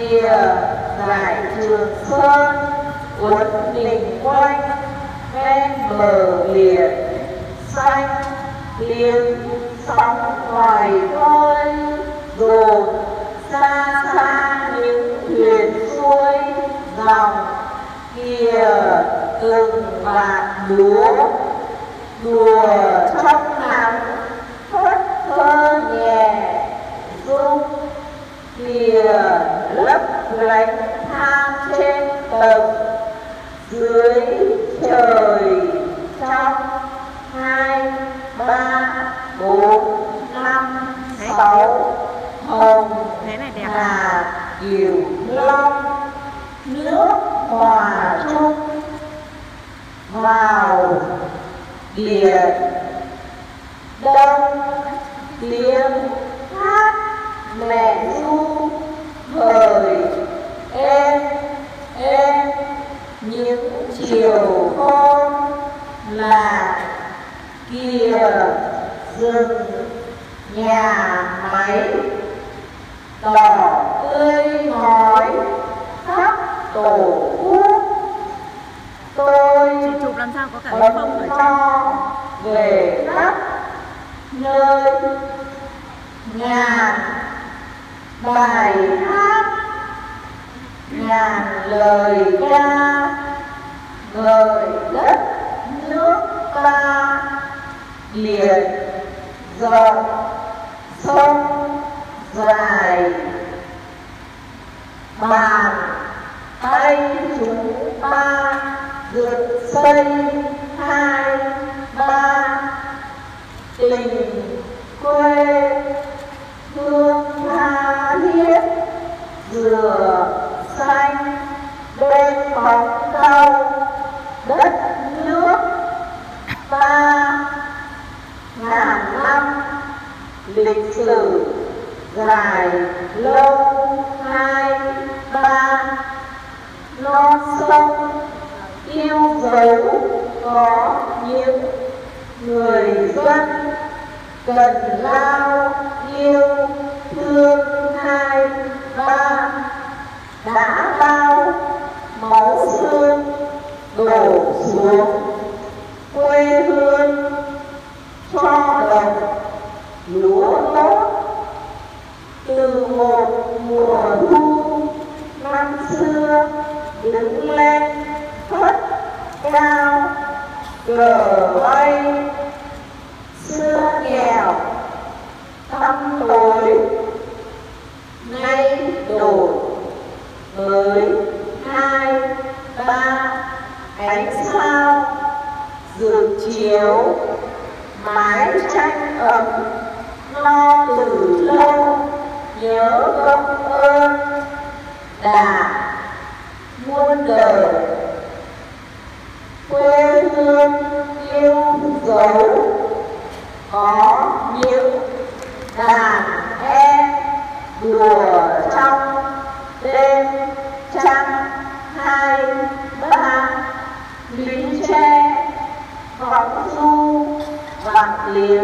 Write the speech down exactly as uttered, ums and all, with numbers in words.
kìa dải Trường Sơn uốn mình quanh ven bờ biển xanh tiếng sóng ngoài khơi dồn xa xa những thuyền xuôi dòng kìa từng vạt lúa đùa trong nắng phất phơ nhẹ rung kìa lấp lánh than trên tầng dưới trời trong hai ba bốn năm sáu hồng hà kiều long nước hòa chung vào biển đông tiếng hát mẹ ru hời êm êm những chiều hôm là kìa rừng nhà máy đỏ tươi ngói khắp tổ quốc. Tôi chụp làm sao có cả cái bông ở cho về khắp nơi ngàn bài hát ngàn lời ca ngợi đất nước ta biển rộng sông dài bàn tay chúng ta dựng xây hai ba tình quê hương tha thiết dừa xanh bên bóng cao đất nước ta ngàn năm lịch sử dài lâu hai ba non sông yêu dấu có những người dân cần lao yêu thương hai ba đã bao máu xương đổ xuống quê hương cho đồng lúa tốt từ một mùa thu năm xưa đứng lên phất cao cờ bay xưa nghèo tăm tối nay đổi mới hai ba ánh sao rực chiếu mái tranh ấm lo từ lâu nhớ công ơn đã muôn đời quê hương yêu dấu có những đàn em đùa trong đêm trăng hai ba lính tre ngọc du vặt liếng.